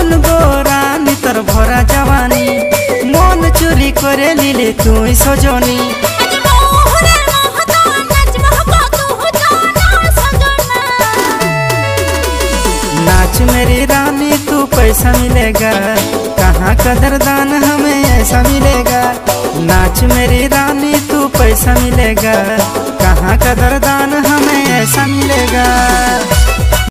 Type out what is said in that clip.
सुन गो रानी तर भरा जवानी मन चोरी करे लीले तू सजनी। नाच मेरी रानी तू पैसा मिलेगा, कहाँ कदरदान हमें ऐसा मिलेगा। नाच मेरी रानी तू पैसा मिलेगा, कहाँ कदरदान हमें ऐसा मिलेगा।